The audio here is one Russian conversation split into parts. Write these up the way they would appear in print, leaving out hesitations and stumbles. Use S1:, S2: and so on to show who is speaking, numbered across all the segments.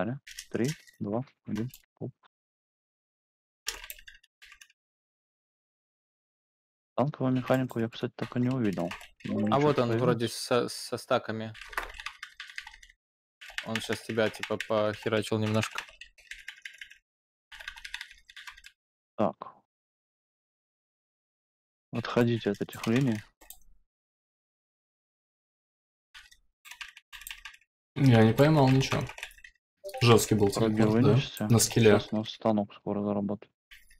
S1: Далее. 3, 2, 1. Танковую механику я, кстати, так и не увидел.
S2: А вот он
S1: Появилось?
S2: вроде со стаками. Он сейчас тебя типа похерачил немножко.
S1: Так. Отходите от этих линий.
S3: Я не поймал ничего. Жесткий был
S1: Вроде
S3: телепорт, да?
S1: вынесете.
S3: На скеле.
S1: Сейчас на станок скоро заработает.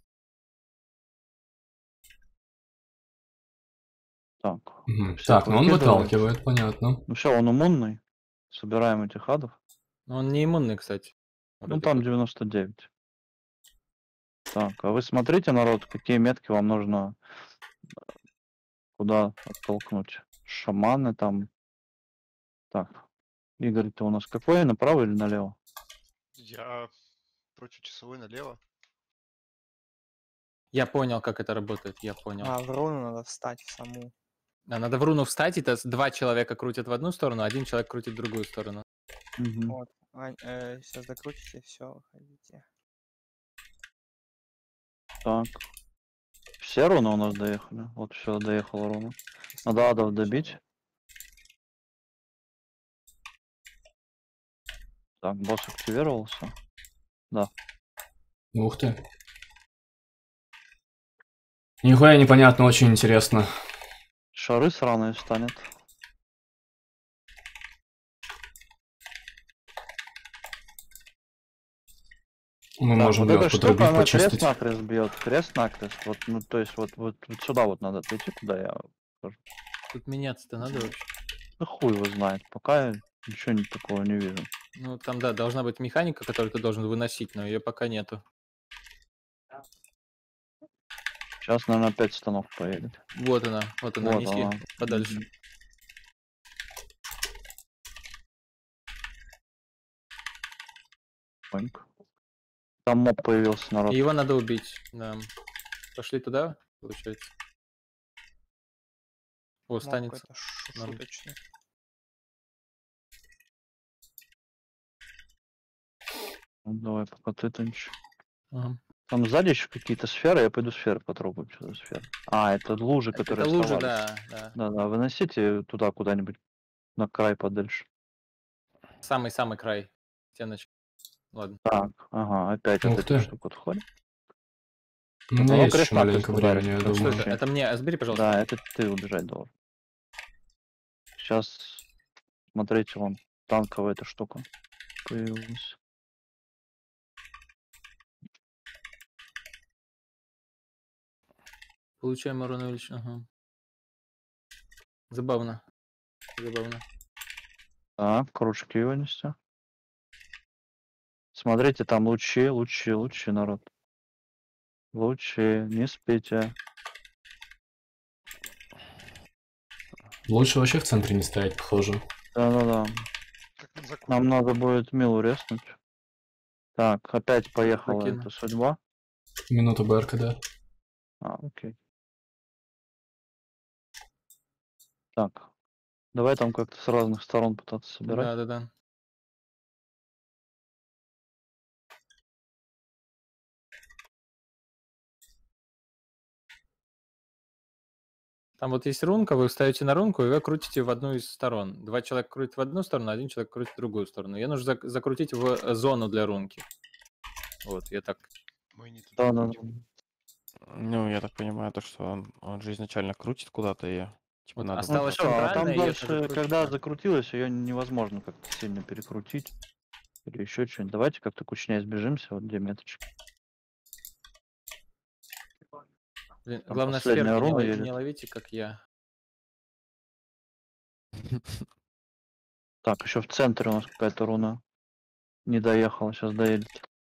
S1: Так.
S3: Так, ну он
S1: выкидывает.
S3: выталкивает, понятно.
S1: Ну все, он иммунный. Собираем этих адов.
S2: Но он не иммунный, кстати.
S1: Ну там 99. Так, а вы смотрите, народ, какие метки вам нужно куда оттолкнуть. Шаманы там. Так. Игорь, ты у нас какой? Направо или налево?
S4: Я против часовой налево.
S2: Я понял, как это работает, я понял.
S5: А, в руну надо встать в саму.
S2: Да, надо в руну встать, это 2 человека крутят в одну сторону, 1 человек крутит в другую сторону.
S5: Вот. Сейчас докрутите, все, выходите.
S1: Так. Все руны у нас доехали. Вот все, доехала руна. Надо адов добить. Так, босс активировался. Да.
S3: Ух ты. Нихуя непонятно, очень интересно.
S1: Шары сраные встанет.
S3: Мы
S1: Так,
S3: можем
S1: вот эта
S3: лед
S1: штука,
S3: подрубить,
S1: она
S3: почистить.
S1: крест-накрест бьет. Крест-накрест. Вот, ну, то есть вот сюда вот надо отойти, куда я скажу.
S2: Тут меняться-то надо вообще.
S1: Да хуй его знает. Пока я ничего такого не вижу.
S2: Ну, там, да, должна быть механика, которую ты должен выносить, но ее пока нету.
S1: Сейчас, наверное, опять станок поедет.
S2: Вот она,
S1: Вот
S2: неси
S1: она.
S2: подальше.
S1: Поньк. Там моб появился, народ.
S2: И его надо убить, да. Пошли туда, получается. О, останется.
S5: Это шуточный.
S1: Ну, давай, пока ты танчишь.
S2: Ага.
S1: Там сзади еще какие-то сферы, я пойду сферы потрогаю. Что за сферы? А, это лужи, которые
S2: Это лужи,
S1: оставались.
S2: да.
S1: Да, выносите туда куда-нибудь на край подальше.
S2: Самый-самый край стеночки. Ладно.
S1: Так, ага, опять
S3: Ух
S1: вот
S3: ты.
S1: эта штука отходит.
S3: Ну,
S1: Ну,
S3: есть
S1: крест
S3: еще маленько
S1: накрест ударит.
S3: времени, я
S1: Так,
S2: Что
S3: думаю.
S2: это? Это мне, сбери, пожалуйста.
S1: Да, это ты убежать должен. Сейчас, смотрите, вон, танковая эта штука появилась.
S2: Получаем урон увеличен. Ага. Забавно.
S1: Так, кружки вынести. Смотрите, там лучи, народ. Лучи, не спите.
S3: Лучше вообще в центре не стоять, похоже.
S1: Да.
S4: Как на закон.
S1: Нам надо будет Милу резнуть. Так, опять поехала
S2: Закину.
S1: эта судьба.
S3: Минуту БРК, да.
S1: Окей. Так, давай там как-то с разных сторон пытаться собирать.
S2: Да. Там вот есть рунка, вы ставите на рунку, и вы крутите в одну из сторон. 2 человека крутят в одну сторону, 1 человек крутит в другую сторону. Ее нужно закрутить в зону для рунки. Вот, я так.
S4: Мы не
S1: Да.
S6: Ну, я так понимаю, то, что он же изначально крутит куда-то и типа
S2: Вот
S6: надо
S2: осталось
S6: будет-
S1: А там
S2: центральная, её
S1: дальше,
S2: тоже
S1: когда
S2: крутить.
S1: закрутилось, ее невозможно как-то сильно перекрутить. Или еще что-нибудь. Давайте как-то кучнее сбежимся, вот где меточки.
S2: Блин,
S1: Там
S2: главное,
S1: последняя
S2: сферки
S1: руна
S2: не
S1: едет.
S2: ловите, как я.
S1: Так, еще в центре у нас какая-то руна не доехала, сейчас доедет.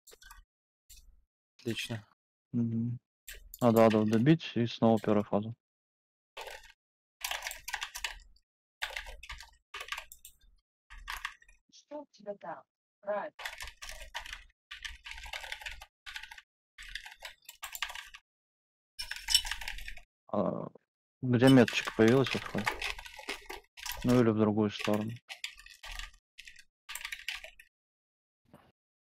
S2: Отлично.
S1: Мгм. Надо адов добить и снова первую фазу.
S7: Что у тебя там? Правильно.
S1: Где меточка появилась, отходит? Ну или в другую сторону.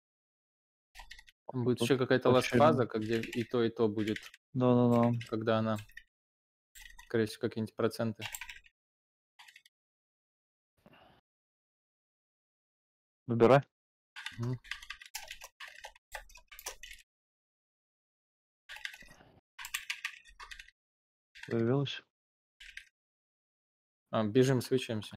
S2: Там будет
S1: Тут
S2: еще какая-то
S1: очередно.
S2: ласт-фаза, где и то будет,
S1: Да-да-да.
S2: когда она, скорее всего, какие-нибудь проценты.
S1: Выбирай.
S2: Мгм.
S1: Появилась.
S2: Бежим, свечаемся.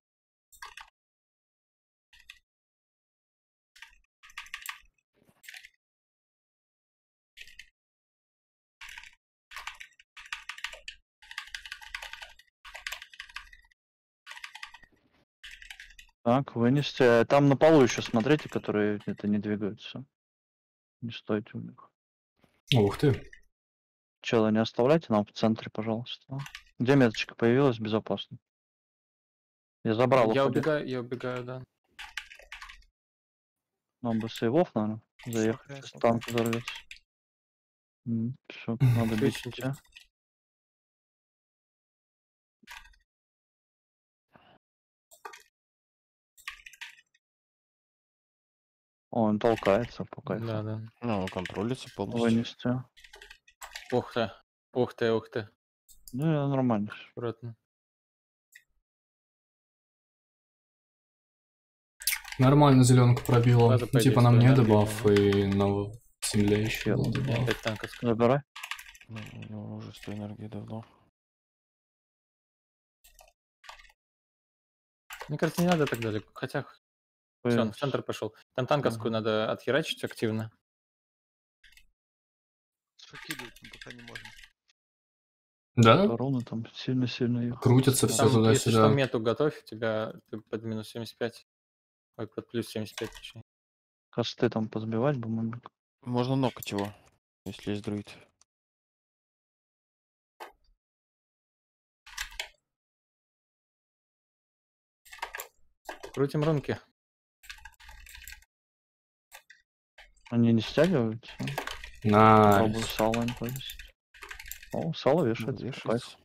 S1: Так, вынести. Там на полу еще смотрите, которые это не двигаются. Не стойте у них.
S3: Ух ты.
S1: Чела не оставляйте нам в центре, пожалуйста. Где меточка появилась? Безопасно. Я забрал,
S2: Я
S1: уходи.
S2: убегаю, да.
S1: Нам бы сейвов, наверное, заехать.
S5: Слухаю,
S1: Сейчас
S5: слухаю.
S1: танк взорвется. Все, надо бить.
S2: Свечники.
S1: тебя. О, он толкается по кайфу.
S2: Да.
S6: Ну, контролится полностью.
S1: Вынести.
S2: Ух ты. Ух ты.
S1: Ну, я нормально.
S2: Аккуратно.
S3: Нормально зеленку пробила.
S2: База, по идее,
S3: Типа на мне
S2: стоит,
S3: дебаф
S2: да.
S3: и на земле еще
S1: Чел.
S3: был
S2: Я
S3: дебаф.
S2: опять танка скажу.
S1: Забирай.
S6: Ну, у него уже 100 энергии давно.
S2: Мне кажется, не надо так далеко. Хотя, все, он в центр пошел. Там танковскую надо отхерачить активно.
S4: Сфакидывать мы пока не можем.
S3: Да?
S1: Руны там сильно-сильно их.
S3: Крутятся все
S2: Там, если что,
S3: туда-сюда.
S2: мету готовь, у тебя ты под минус 75. Ой, под плюс 75, точнее.
S1: Косты там позбивать бы могли.
S6: Можно нокать его, если есть друид.
S2: Крутим рунки.
S1: Они не стягиваются. Попробую
S3: Найс.
S1: сало им повесить. О, сало вешается. по кайфу.
S6: Вешается.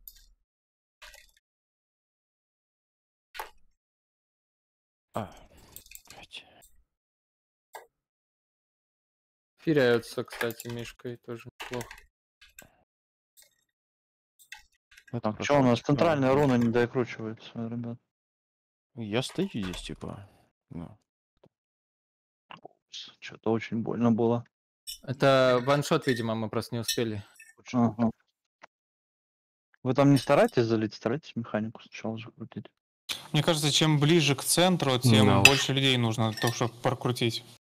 S6: Опять.
S2: Фиряются, кстати, мишкой тоже неплохо.
S6: Это
S1: Так,
S6: про
S1: что у нас?
S6: шортик,
S1: Центральная
S6: наверное.
S1: руна не докручивается, ребят.
S6: Я стою здесь, типа. Ну,
S1: Что-то очень больно было.
S2: Это ваншот, видимо, мы просто не успели.
S1: Ага. Вы там не старайтесь залить, старайтесь механику сначала закрутить.
S8: Мне кажется, чем ближе к центру, тем
S3: Да уж.
S8: больше людей нужно, чтобы прокрутить.